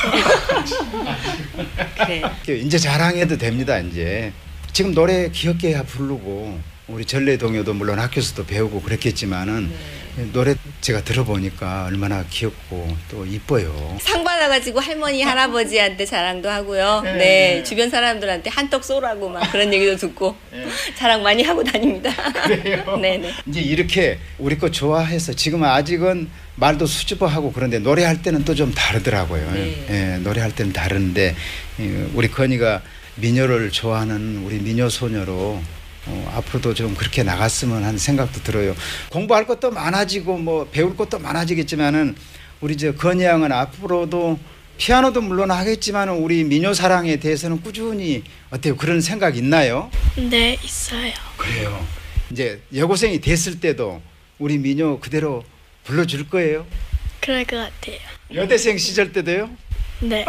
그래. 이제 자랑해도 됩니다, 이제. 지금 노래 귀엽게 부르고 우리 전래동요도 물론 학교에서도 배우고 그랬겠지만은 네. 노래 제가 들어보니까 얼마나 귀엽고 또 이뻐요. 상 받아가지고 할머니 할아버지한테 자랑도 하고요. 네. 네, 주변 사람들한테 한턱 쏘라고 막 그런 얘기도 듣고 자랑 많이 하고 다닙니다. 그래요? 네네. 이제 이렇게 우리 거 좋아해서 지금 아직은 말도 수줍어하고 그런데 노래할 때는 또 좀 다르더라고요. 네. 예, 노래할 때는 다른데 예, 우리 건이가 민요를 좋아하는 우리 민요 소녀로 어, 앞으로도 좀 그렇게 나갔으면 하는 생각도 들어요. 공부할 것도 많아지고 뭐 배울 것도 많아지겠지만은 우리 저 건이 양은 앞으로도 피아노도 물론 하겠지만은 우리 민요 사랑에 대해서는 꾸준히 어때요? 그런 생각 있나요? 네, 있어요. 그래요. 이제 여고생이 됐을 때도 우리 민요 그대로 불러줄 거예요? 그럴 것 같아요. 여대생 시절 때도요? 네.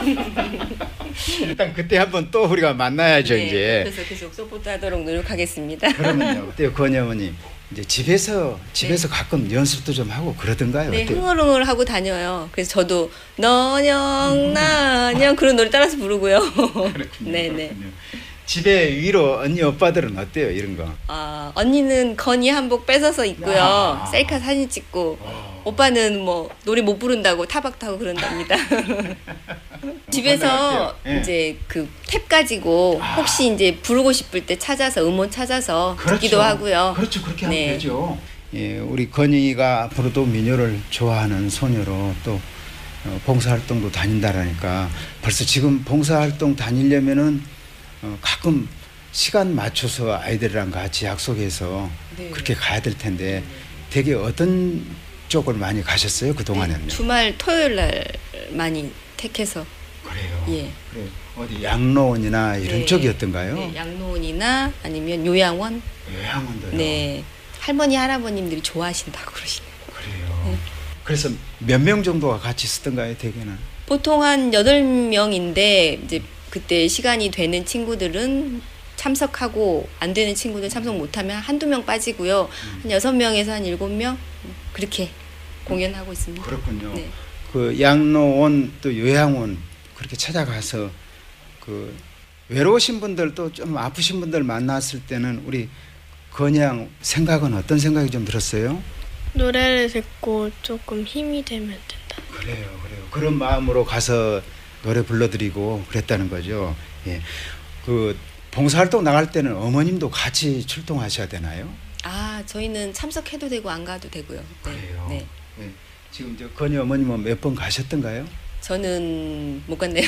일단 그때 한번 또 우리가 만나야죠. 네, 이제. 그래서 계속 서포트하도록 노력하겠습니다. 그러면요. 어때요, 건이 어머니? 이제 집에서 집에서 가끔 연습도 좀 하고 그러던가요? 네, 어때요? 흥얼흥얼 하고 다녀요. 그래서 저도 너녕 나녕 그런 노래 따라서 부르고요. 네네. 집에 위로 언니 오빠들은 어때요? 이런 거. 아, 언니는 건이 한복 뺏어서 입고요. 야. 셀카 사진 찍고 오빠는 뭐 노래 못 부른다고 타박 타고 그런답니다. 집에서 예. 이제 그 탭 가지고 혹시 이제 부르고 싶을 때 찾아서 음원 찾아서 듣기도 하고요. 그렇죠. 그렇게 하면 네. 되죠. 예, 우리 건이가 앞으로도 민요를 좋아하는 소녀로 또 어, 봉사활동도 다닌다라니까 벌써 지금 봉사활동 다니려면은 어, 가끔 시간 맞춰서 아이들이랑 같이 약속해서 네. 그렇게 가야 될 텐데 되게 어떤 쪽을 많이 가셨어요? 그동안에는요? 주말 토요일 날 많이 택해서 그래요. 예. 그래. 어디 양로원이나 이런 네. 쪽이었던가요? 네, 양로원이나 아니면 요양원. 요양원도요. 네. 할머니 할아버님들이 좋아하신다고 그러시네요. 그래요. 네. 그래서 몇 명 정도가 같이 쓰던가요, 대개는? 보통 한 여덟 명인데 이제 그때 시간이 되는 친구들은 참석하고 안 되는 친구들 참석 못하면 한두 명 빠지고요. 음. 한 여섯 명에서 한 일곱 명 그렇게 공연하고 있습니다. 그렇군요. 네. 그 양로원 또 요양원 그렇게 찾아가서 그 외로우신 분들 또 좀 아프신 분들 만났을 때는 우리 건양 생각은 어떤 생각이 좀 들었어요? 노래를 듣고 조금 힘이 되면 된다. 그래요, 그래요. 그런 마음으로 가서 노래 불러드리고 그랬다는 거죠. 예. 그 봉사활동 나갈 때는 어머님도 같이 출동하셔야 되나요? 아, 저희는 참석해도 되고 안 가도 되고요. 네. 그래요. 네. 예. 지금 저 건이 어머님은 몇 번 가셨던가요? 저는 못 갔네요.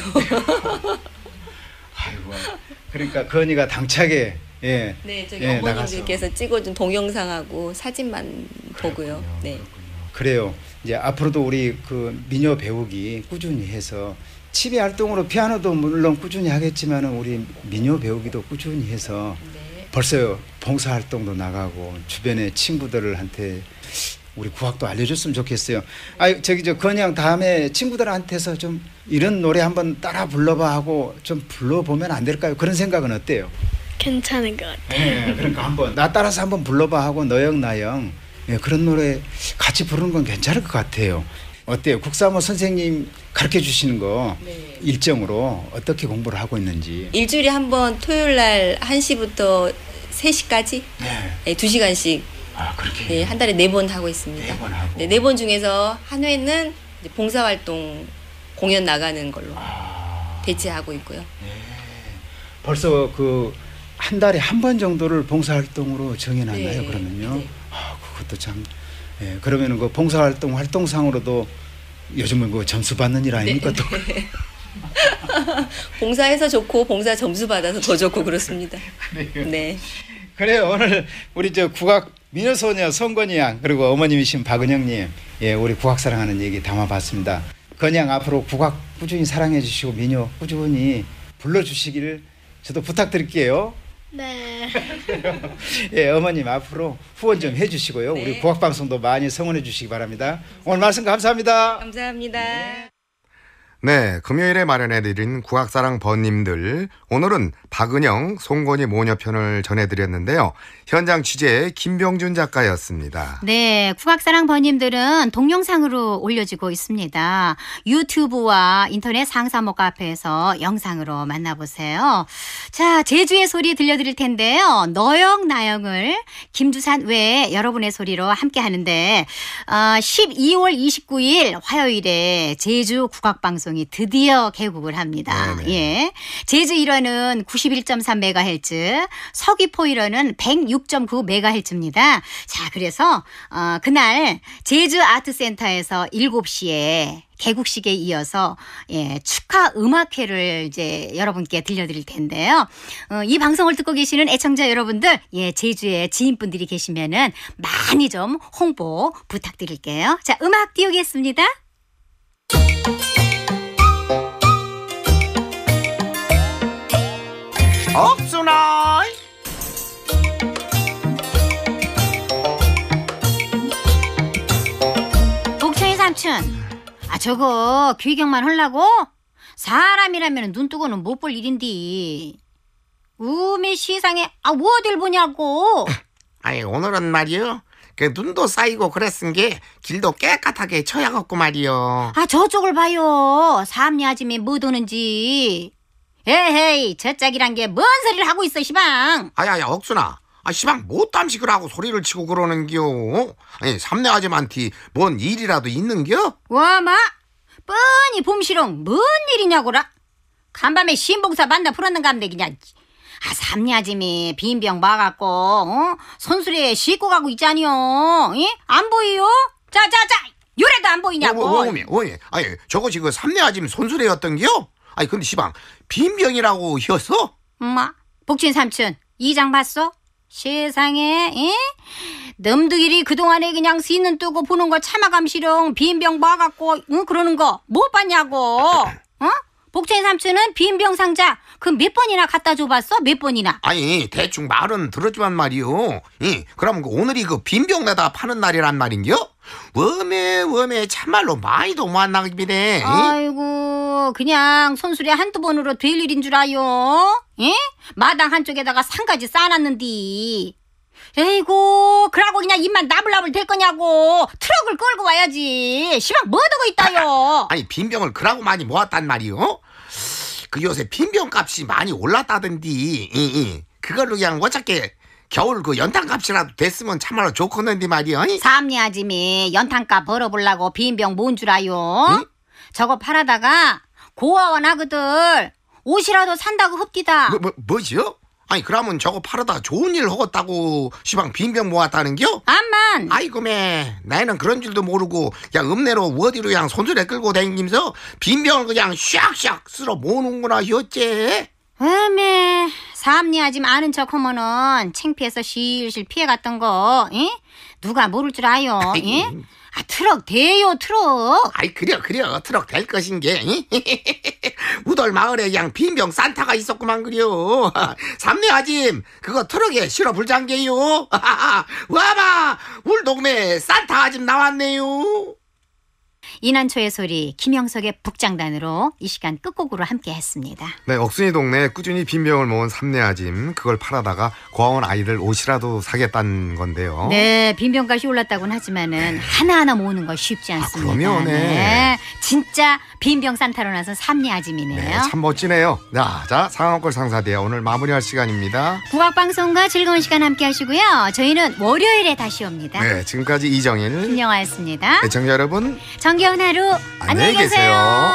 아이고. 그러니까 건이가 당차게 예. 네, 저기 예, 어머님들께서 찍어준 동영상하고 사진만 보고요. 네. 그래요. 이제 앞으로도 우리 그 민요 배우기 꾸준히 해서 치비 활동으로 피아노도 물론 꾸준히 하겠지만은 우리 민요 배우기도 꾸준히 해서 네. 벌써 봉사활동도 나가고 주변의 친구들한테 우리 국악도 알려줬으면 좋겠어요. 아 저기 저 건양 다음에 친구들한테서 좀 이런 노래 한번 따라 불러봐 하고 좀 불러보면 안 될까요? 그런 생각은 어때요? 괜찮은 것 같아요. 네, 그러니까 한번 나 따라서 한번 불러봐 하고 너영 나영 예, 그런 노래 같이 부르는 건 괜찮을 것 같아요. 어때요? 국사모 선생님 가르쳐 주시는 거 네. 일정으로 어떻게 공부를 하고 있는지. 일주일에 한 번 토요일 날 한 시부터 세 시까지 네. 네, 두 시간씩 아 그렇게. 네, 한 달에 네 번 하고 있습니다. 네 번 하고. 네, 네 번 중에서 한 회는 이제 봉사활동 공연 나가는 걸로 아. 배치하고 있고요. 네. 벌써 그 한 달에 한 번 정도를 봉사활동으로 정해놨나요? 네. 그러면요. 네. 아 그것도 참. 예, 그러면은 그 봉사활동 활동상으로도 요즘은 그 점수 받는 일 아닙니까? 네. 또. 봉사해서 좋고 봉사 점수 받아서 더 좋고 그렇습니다. 그래요. 네. 그래요. 오늘 우리 저 국악 미녀소녀 송건이 양 그리고 어머님이신 박은영님, 예, 우리 국악 사랑하는 얘기 담아봤습니다. 건양 앞으로 국악 꾸준히 사랑해 주시고 민요 꾸준히 불러주시기를 저도 부탁드릴게요. 네. 예, 어머님 앞으로 후원 좀 해주시고요. 네. 우리 국악 방송도 많이 성원해 주시기 바랍니다. 오늘 말씀 감사합니다. 감사합니다. 네, 금요일에 마련해드린 국악사랑 번님들, 오늘은 박은영, 송건이 모녀편을 전해드렸는데요. 현장 취재 김병준 작가였습니다. 네, 국악사랑 번님들은 동영상으로 올려지고 있습니다. 유튜브와 인터넷 상사모 카페에서 영상으로 만나보세요. 자, 제주의 소리 들려드릴 텐데요. 너영 나영을 김두산 외에 여러분의 소리로 함께 하는데 어, 십이월 이십구일 화요일에 제주 국악방송이 드디어 개국을 합니다. 네네. 예, 제주 일 화는 구십일 점 삼 메가헤르츠, 서귀포 일 화는 백육 점 구 메가헤르츠입니다. 자, 그래서 어, 그날 제주 아트센터에서 일곱 시에 개국식에 이어서 예, 축하 음악회를 이제 여러분께 들려드릴 텐데요. 어, 이 방송을 듣고 계시는 애청자 여러분들, 예, 제주에 지인분들이 계시면은 많이 좀 홍보 부탁드릴게요. 자, 음악 띄우겠습니다. 억순아. 복천이 삼촌, 아 저거 귀경만 하려고? 사람이라면 눈 뜨고는 못 볼 일인데. 우미 시상에 아 뭐 어딜 보냐고. 아이 오늘은 말이요. 그 눈도 쌓이고 그랬은 게 길도 깨끗하게 쳐야겠고 말이요. 아 저쪽을 봐요. 삼리 아줌이 뭐 도는지. 에헤이, 저 짝이란 게 뭔 소리를 하고 있어 시방. 아야야 억순아. 아 시방 못 땀식을 하고 소리를 치고 그러는겨. 아니 삼내 아줌한테 뭔 일이라도 있는겨? 와마 뻔히 봄시롱 뭔 일이냐고라. 간밤에 신봉사 만나 풀었는가 한데 그냥. 아 삼리 아줌이 빈병 막았고 어? 손수레에 싣고 가고 있잖여. 예? 안 보이요? 자자자 요래도 안 보이냐고. 오메 오메. 아니 저것이 그 삼내 아줌 손수레였던겨? 아니 근데 시방 빈병이라고 히었어? 엄마, 복진 삼촌 이장 봤어? 세상에, 에? 놈들이 그동안에 그냥 씨는 뜨고 보는 거 참아감시렁 빈병 봐갖고 응? 그러는 거 못 봤냐고. 어? 복진 삼촌은 빈병 상자 그 몇 번이나 갖다 줘봤어? 몇 번이나? 아니 대충 말은 들었지만 말이요. 이 그럼 그 오늘이 그 빈병 내다 파는 날이란 말인겨? 웜에 웜에 참말로 많이도 만나기네. 아이고 그냥 손수레 한두 번으로 될 일인 줄 아요. 예? 마당 한쪽에다가 상가지 쌓아놨는디. 에이고 그러고 그냥 입만 나불나불 될 거냐고. 트럭을 끌고 와야지. 시방 뭐 두고 있다요. 아니 빈병을 그라고 많이 모았단 말이요. 그 요새 빈병 값이 많이 올랐다던디. 이, 이. 그걸로 그냥 어차피 겨울 그 연탄 값이라도 됐으면 참말로 좋겠는데 말이야. 삼리 아줌이 연탄값 벌어보려고 빈병 뭔 줄 아요? 응? 저거 팔아다가 고아원 아그들 옷이라도 산다고 흡디다. 뭐, 뭐, 뭐지요? 아니 그러면 저거 팔아다 좋은 일 하겠다고 시방 빈병 모았다는겨? 암만. 아이고 매 나는 그런 줄도 모르고 그냥 읍내로 어디로 그냥 손수레 끌고 다니면서 빈병을 그냥 샥샥 쓸어 모으는구나 어째? 에메 삼리 아줌 아는 척하면은 창피해서 실실 피해갔던 거 에? 누가 모를 줄 아요? 에? 아 트럭 대요 트럭. 아이 그려 그려 트럭 될 것인 게 우덜 마을에 그냥 빈병 산타가 있었구만 그려. 삼내 아짐 그거 트럭에 실어 불장게요. 와봐 울 동네 산타 아짐 나왔네요. 이난초의 소리 김영석의 북장단으로 이 시간 끝곡으로 함께 했습니다. 네, 억순이 동네에 꾸준히 빈병을 모은 삼내아짐 그걸 팔아다가 고아원 아이들 옷이라도 사겠다는 건데요. 네, 빈병값이 올랐다고는 하지만은 하나하나 모으는 거 쉽지 않습니다. 아, 그럼요, 네. 네, 진짜 빈병 산타로 나선 삼내아짐이네요. 네, 참 멋지네요. 자, 자 상황골 상사대야 오늘 마무리할 시간입니다. 국악방송과 즐거운 시간 함께 하시고요. 저희는 월요일에 다시 옵니다. 네, 지금까지 이정일, 김영아였습니다. 애청자 여러분, 정겨운 하루 안녕히 계세요.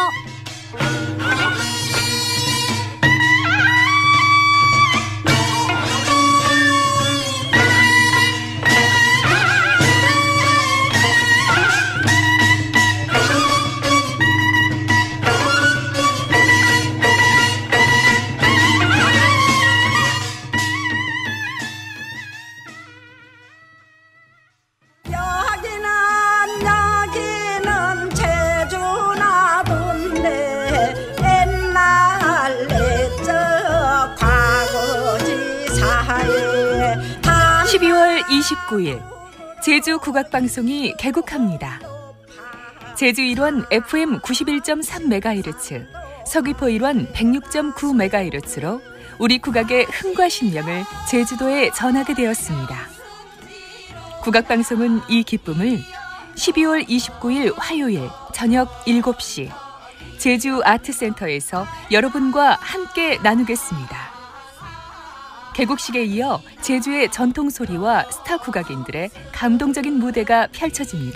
십이월 이십구일 제주 국악방송이 개국합니다. 제주 일원 에프엠 구십일 점 삼 메가헤르츠, 서귀포 일원 백육 점 구 메가헤르츠로 우리 국악의 흥과 신명을 제주도에 전하게 되었습니다. 국악방송은 이 기쁨을 십이월 이십구일 화요일 저녁 일곱 시 제주 아트센터에서 여러분과 함께 나누겠습니다. 개국식에 이어 제주의 전통소리와 스타 국악인들의 감동적인 무대가 펼쳐집니다.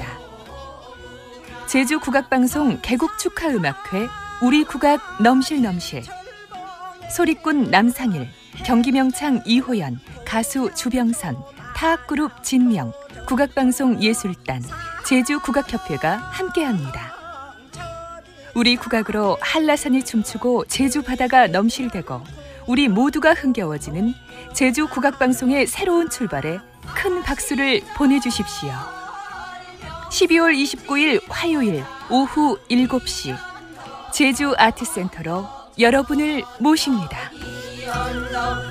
제주 국악방송 개국 축하음악회 우리 국악 넘실넘실, 소리꾼 남상일, 경기명창 이호연, 가수 주병선, 타악그룹 진명, 국악방송 예술단, 제주국악협회가 함께합니다. 우리 국악으로 한라산이 춤추고 제주 바다가 넘실대고 우리 모두가 흥겨워지는 제주 국악방송의 새로운 출발에 큰 박수를 보내주십시오. 십이월 이십구일 화요일 오후 일곱 시 제주 아트센터로 여러분을 모십니다.